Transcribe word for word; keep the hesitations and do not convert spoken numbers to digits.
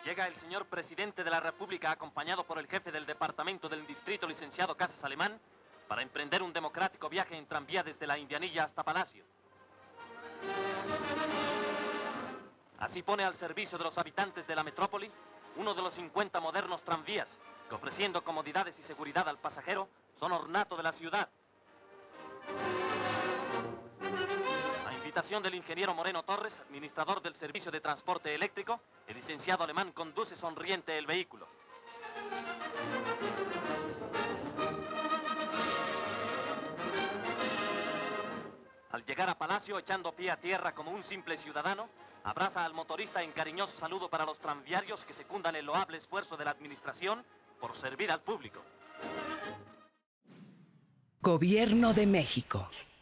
Llega el señor presidente de la República acompañado por el jefe del departamento del distrito, licenciado Casas Alemán, para emprender un democrático viaje en tranvía desde la Indianilla hasta Palacio. Así pone al servicio de los habitantes de la metrópoli uno de los cincuenta modernos tranvías que, ofreciendo comodidades y seguridad al pasajero, son ornato de la ciudad. A invitación del ingeniero Moreno Torres, administrador del servicio de transporte eléctrico, el licenciado Alemán conduce sonriente el vehículo. Al llegar a Palacio, echando pie a tierra como un simple ciudadano, abraza al motorista en cariñoso saludo para los tranviarios que secundan el loable esfuerzo de la administración por servir al público. Gobierno de México.